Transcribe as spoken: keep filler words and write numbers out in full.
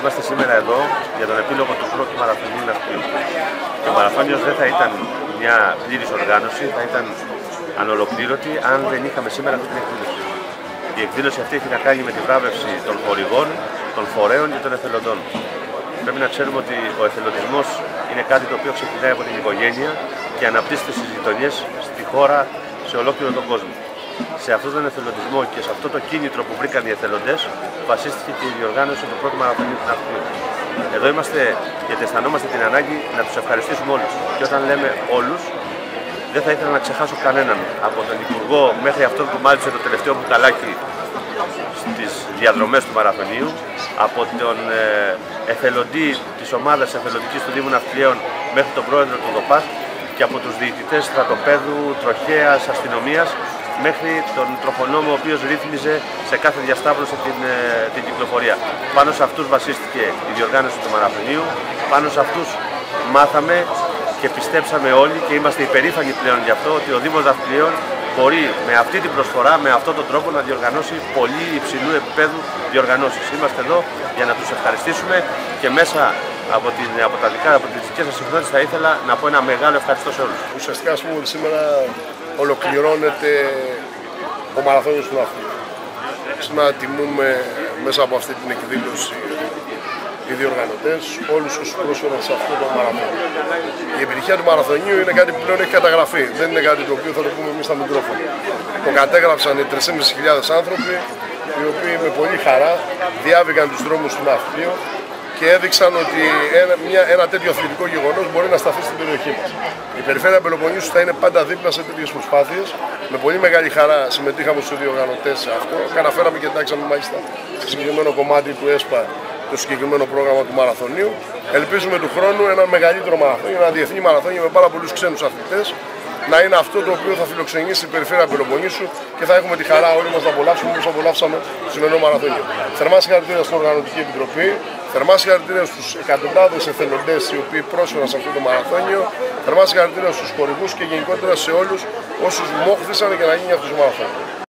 Είμαστε σήμερα εδώ για τον επίλογο του πρώτου μαραθωνίου ναυτίου. Και ο μαραθώνιος δεν θα ήταν μια πλήρης οργάνωση, θα ήταν ανολοκλήρωτη αν δεν είχαμε σήμερα αυτή την εκδήλωση. Η εκδήλωση αυτή έχει να κάνει με τη βράβευση των χορηγών, των φορέων και των εθελοντών. Πρέπει να ξέρουμε ότι ο εθελοντισμός είναι κάτι το οποίο ξεκινάει από την οικογένεια και αναπτύσσεται στις γειτονιές, στη χώρα, σε ολόκληρο τον κόσμο. Σε αυτόν τον εθελοντισμό και σε αυτό το κίνητρο που βρήκαν οι εθελοντές βασίστηκε και η διοργάνωση του πρώτου μαραθωνίου του ναυτίου. Εδώ είμαστε γιατί αισθανόμαστε την ανάγκη να τους ευχαριστήσουμε όλους. Και όταν λέμε όλους, δεν θα ήθελα να ξεχάσω κανέναν. Από τον Υπουργό μέχρι αυτόν που μάλισε το τελευταίο μπουκαλάκι στις διαδρομές του μαραθωνίου, από τον εθελοντή της ομάδας εθελοντικής του Δήμου Ναυτιλίων μέχρι τον πρόεδρο του ΔΟΠΑΤ και από τους διοικητές στρατοπέδου, τροχέας, αστυνομίας μέχρι τον τροχονόμο ο οποίος ρύθμιζε σε κάθε διασταύρωση την, την κυκλοφορία. Πάνω σε αυτούς βασίστηκε η διοργάνωση του μαραθωνίου, πάνω σε αυτούς μάθαμε και πιστέψαμε όλοι και είμαστε υπερήφανοι πλέον γι' αυτό ότι ο Δήμος Ναυτιλίων μπορεί με αυτή την προσφορά, με αυτόν τον τρόπο να διοργανώσει πολύ υψηλού επίπεδου διοργανώσεις. Είμαστε εδώ για να τους ευχαριστήσουμε και μέσα από, την, από τα δικά, από τις δικές σας συμφωνίες θα ήθελα να πω ένα μεγάλο ευχαριστώ σε όλους. Ουσιαστικά ας πούμε ότι σήμερα ολοκληρώνεται ο μαραθώνιος του ναυτίου. Σήμερα τιμούμε μέσα από αυτή την εκδήλωση οι διοργανωτές, όλους όσους πρόσφεραν σε αυτό το μαραθώνιο. Η επιτυχία του μαραθωνίου είναι κάτι που πλέον έχει καταγραφεί. Δεν είναι κάτι το οποίο θα το πούμε εμείς στα μικρόφωνα. Το κατέγραψαν οι τρεις χιλιάδες πεντακόσιοι άνθρωποι, οι οποίοι με πολύ χαρά διάβηκαν τους δρόμους του ναυτίου και έδειξαν ότι ένα, μια, ένα τέτοιο αθλητικό γεγονός μπορεί να σταθεί στην περιοχή μας. Η Περιφέρεια Πελοποννήσου θα είναι πάντα δίπλα σε τέτοιες προσπάθειες. Με πολύ μεγάλη χαρά συμμετείχαμε στους διοργανωτές σε αυτό. Καταφέραμε και εντάξαμε μάλιστα στο συγκεκριμένο κομμάτι του ΕΣΠΑ το συγκεκριμένο πρόγραμμα του μαραθωνίου. Ελπίζουμε του χρόνου ένα μεγαλύτερο μαραθώνιο, ένα διεθνή μαραθώνιο με πάρα πολλούς ξένους αθλητές, να είναι αυτό το οποίο θα φιλοξενήσει η Περιφέρεια Πελοποννήσου και θα έχουμε τη χαρά όλοι μας να απολαύσουμε όπως απολαύσαμε το σημερινό μαραθώνιο. Θερμά συγχαρητήρια στην Οργανωτική Επιτροπή, θερμά συγχαρητήρια στους εκατοντάδες εθελοντές οι οποίοι πρόσφεραν σε αυτό το μαραθώνιο, θερμά συγχαρητήρια στους χορηγούς και γενικότερα σε όλους όσους μόχθησαν για να γίνει αυτό το μαραθώνιο.